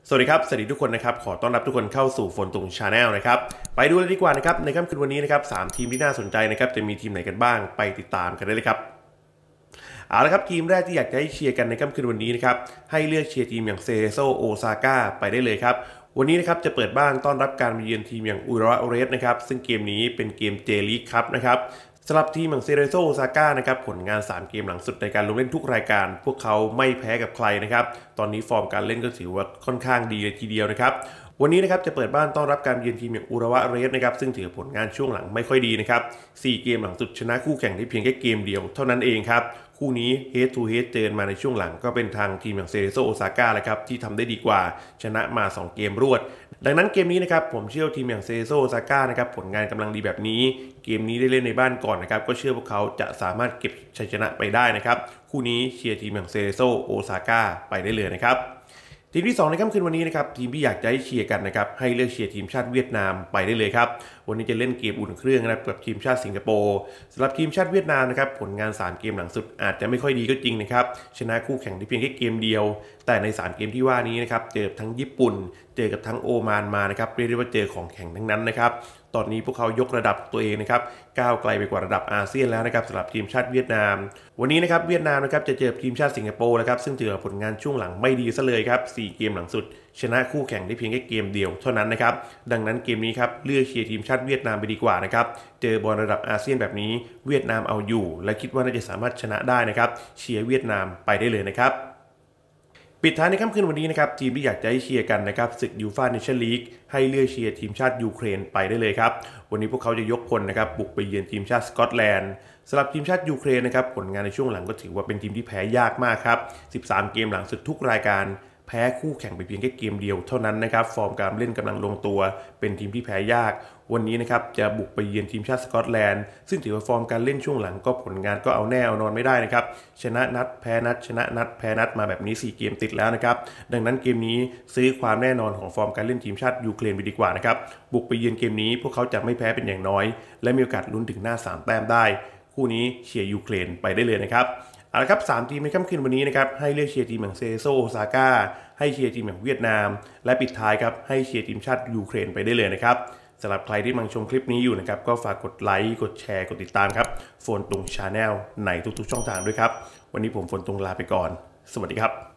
สวัสดีครับสวัสดีทุกคนนะครับขอต้อนรับทุกคนเข้าสู่ฝนตุงชาแนลนะครับไปดูเลยดีกว่านะครับในค่ำคืนวันนี้นะครับ3ทีมที่น่าสนใจนะครับจะมีทีมไหนกันบ้างไปติดตามกันได้เลยครับเอาละครับทีมแรกที่อยากจะให้เชียร์กันในค่ำคืนวันนี้นะครับให้เลือกเชียร์ทีมอย่างเซเรโซโอซาก้าไปได้เลยครับวันนี้นะครับจะเปิดบ้านต้อนรับการมาเยือนทีมอย่างอุระเรสนะครับซึ่งเกมนี้เป็นเกมเจลีกครับนะครับสำหรับทีมอย่างเซเรโซโอซาก้านะครับผลงาน3เกมหลังสุดในการลงเล่นทุกรายการพวกเขาไม่แพ้กับใครนะครับตอนนี้ฟอร์มการเล่นก็ถือว่าค่อนข้างดีเลยทีเดียวนะครับวันนี้นะครับจะเปิดบ้านต้อนรับการเยือนทีมอย่างอุระเรสนะครับซึ่งถือผลงานช่วงหลังไม่ค่อยดีนะครับ4เกมหลังสุดชนะคู่แข่งได้เพียงแค่เกมเดียวเท่านั้นเองครับคู่นี้ head to head เจอมาในช่วงหลังก็เป็นทางทีมอย่างเซเรโซโอซาก้าแหละครับที่ทำได้ดีกว่าชนะมา2เกมรวดดังนั้นเกมนี้นะครับผมเชื่อทีมอย่างเซเรโซโอซาก้านะครับผลงานกำลังดีแบบนี้เกมนี้ได้เล่นในบ้านก่อนนะครับก็เชื่อพวกเขาจะสามารถเก็บชัยชนะไปได้นะครับคู่นี้เชียร์ทีมอย่างเซเรโซโอซาก้าไปได้เลยนะครับทีมที่2ในค่ำคืนวันนี้นะครับทีมที่อยากจะให้เชียร์กันนะครับให้เลือกเชียร์ทีมชาติเวียดนามไปได้เลยครับวันนี้จะเล่นเกมอุ่นเครื่องนะครับกับทีมชาติสิงคโปร์สำหรับทีมชาติเวียดนามนะครับผลงาน3เกมหลังสุดอาจจะไม่ค่อยดีก็จริงนะครับชนะคู่แข่งได้เพียงแค่เกมเดียวแต่ใน3เกมที่ว่านี้นะครับเจอทั้งญี่ปุ่นเจอกับทั้งโอมานมานะครับเรียกได้ว่าเจอของแข่งทั้งนั้นนะครับตอนนี้พวกเขายกระดับตัวเองนะครับก้าวไกลไปกว่าระดับอาเซียนแล้วนะครับสำหรับทีมชาติเวียดนามวันนี้นะครับเวียดนามนะครับจะเจอทีมชาติสิงคโปร์นะครับซึ่งถือผลงานช่วงหลังไม่ดีซะเลยครับ4เกมหลังสุดชนะคู่แข่งได้เพียงแค่เกมเดียวเท่านั้นนะครับดังนั้นเกมนี้ครับเลือกเชียร์ทีมชาติเวียดนามไปดีกว่านะครับเจอบอลระดับอาเซียนแบบนี้เวียดนามเอาอยู่และคิดว่าน่าจะสามารถชนะได้นะครับเชียร์เวียดนามไปได้เลยนะครับปิดท้ายในค่ำคืนวันนี้นะครับทีมที่อยากจะให้เชียร์กันนะครับศึกยูฟ่าเนชั่นลีกให้เลือกเชียร์ทีมชาติยูเครนไปได้เลยครับวันนี้พวกเขาจะยกพลนะครับบุกไปเยือนทีมชาติสกอตแลนด์สำหรับทีมชาติยูเครนนะครับผลงานในช่วงหลังก็ถือว่าเป็นทีมที่แพ้ยากมากครับ13เกมหลังสุดทุกรายการแพ้คู่แข่งไปเพียงแค่เกมเดียวเท่านั้นนะครับฟอร์มการเล่นกำลังลงตัวเป็นทีมที่แพ้ยากวันนี้นะครับจะบุกไปเยือนทีมชาติสกอตแลนด์ซึ่งถือว่าฟอร์มการเล่นช่วงหลังก็ผลงานก็เอาแน่เอานอนไม่ได้นะครับชนะนัดแพ้นัดชนะนัดแพ้นัดมาแบบนี้4เกมติดแล้วนะครับดังนั้นเกมนี้ซื้อความแน่นอนของฟอร์มการเล่นทีมชาติยูเครนไปดีกว่านะครับบุกไปเยือนเกมนี้พวกเขาจะไม่แพ้เป็นอย่างน้อยและมีโอกาสลุ้นถึงหน้า3แต้มได้คู่นี้เชียร์ยูเครนไปได้เลยนะครับเอาละครับ3ทีมในค่ำคืนวันนี้นะครับให้เลือกเชียร์ทีมอย่างเซโซโอซาก้าให้เชียร์ทีมอย่างเวียดนามและปิดท้ายครับให้เชียร์ทีมชาติยูเครนไปได้เลยนะครับสำหรับใครที่กำลังชมคลิปนี้อยู่นะครับก็ฝากกดไลค์กดแชร์กดติดตามครับโฟนตุงชาแนลในทุกๆช่องทางด้วยครับวันนี้ผมโฟนตุงลาไปก่อนสวัสดีครับ